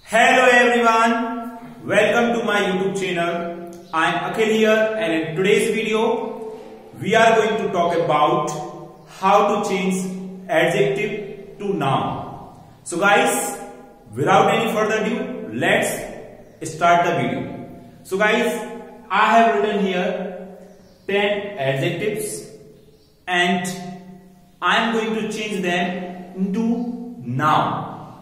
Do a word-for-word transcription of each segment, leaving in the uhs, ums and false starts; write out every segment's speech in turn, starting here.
Hello everyone, welcome to my YouTube channel. I am Akhil here, and in today's video we are going to talk about how to change adjective to noun. So guys, without any further ado, let's start the video. So guys, I have written here ten adjectives and I am going to change them into noun.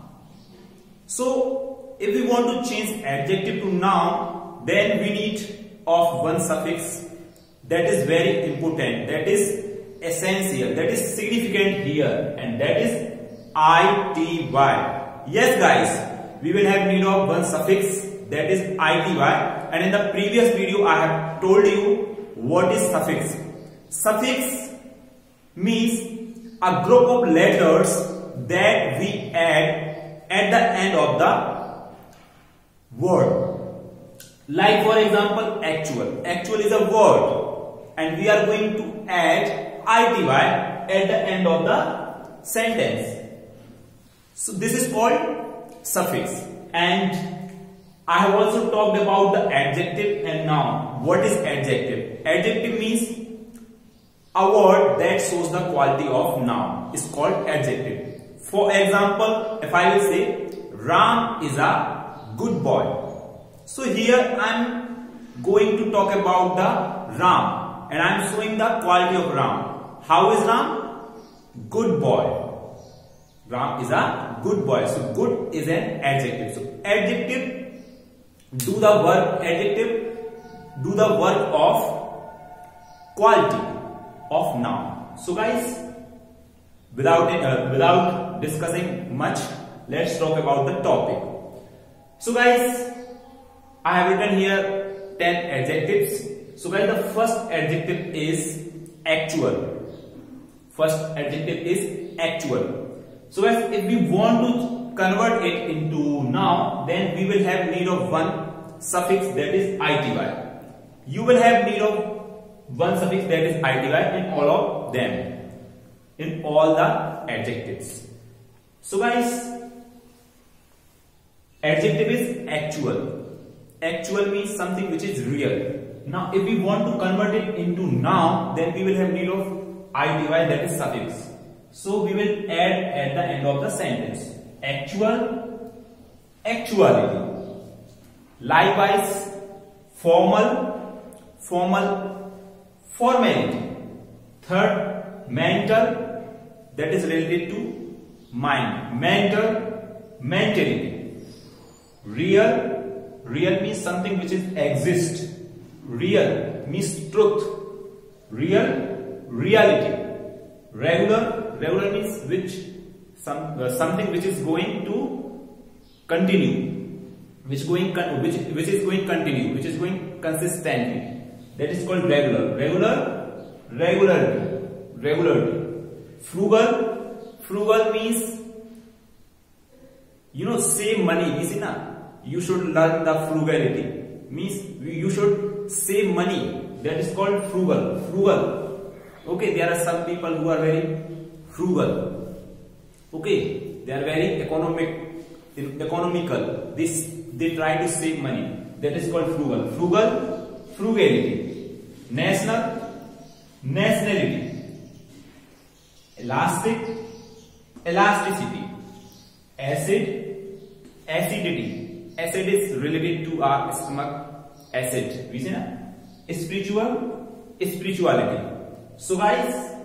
So if we want to change adjective to noun, then we need of one suffix that is very important, that is essential, that is significant here, and that is ity. Yes guys, we will have need of one suffix that is ity, and in the previous video I have told you what is suffix. Suffix means a group of letters that we add at the end of the word. Like for example, actual. Actual is a word and we are going to add ity at the end of the sentence. So this is called suffix. And I have also talked about the adjective and noun. What is adjective? Adjective means a word that shows the quality of noun is called adjective. For example, if I will say Ram is a good boy. So here I am going to talk about the Ram and I am showing the quality of Ram. How is Ram? Good boy. Ram is a good boy. So good is an adjective. So adjective do the work, adjective do the work of quality of noun. So guys, without uh, without discussing much, let's talk about the topic. So guys, I have written here ten adjectives. So guys, the first adjective is actual. First adjective is actual. So guys, if we want to convert it into noun, then we will have need of one suffix that is ity. You will have need of one suffix that is ity in all of them, in all the adjectives. So guys, adjective is actual. Actual means something which is real. Now if we want to convert it into noun, then we will have need of ity, that is suffix. So we will add at the end of the sentence. Actual, actuality. Likewise, formal, formal, formality. Third, mental, that is related to mind. Mental, mentality. Real, real means something which is exist. Real means truth. Real, reality. Regular, regular means which some uh, something which is going to continue, which going which which is going continue, which is going consistently. That is called regular. Regular, regularity, regularity. Frugal, frugal means, you know, save money. You see na? You should learn the frugality. Means you should save money. That is called frugal. Frugal. Okay, there are some people who are very frugal. Okay, they are very economic, economical. This they try to save money. That is called frugal. Frugal, frugality. National, nationality. Elastic, elasticity. Acid, acidity. Acid is related to our stomach acid. We see na? Spiritual, spirituality. So guys,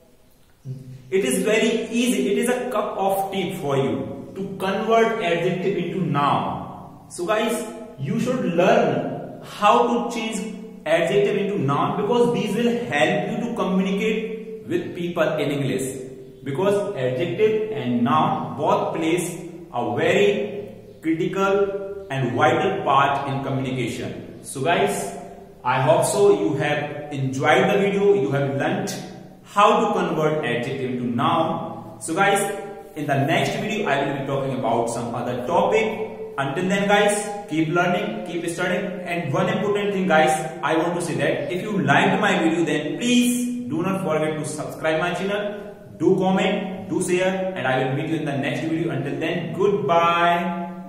it is very easy. It is a cup of tea for you to convert adjective into noun. So guys, you should learn how to change adjective into noun, because these will help you to communicate with people in English. Because adjective and noun both plays a very critical and vital part in communication. So guys, I hope so you have enjoyed the video, you have learnt how to convert adjective into noun. So guys, in the next video I will be talking about some other topic. Until then guys, keep learning, keep studying, and one important thing guys, I want to say that if you liked my video, then please do not forget to subscribe my channel, do comment, do share, and I will meet you in the next video. Until then, goodbye.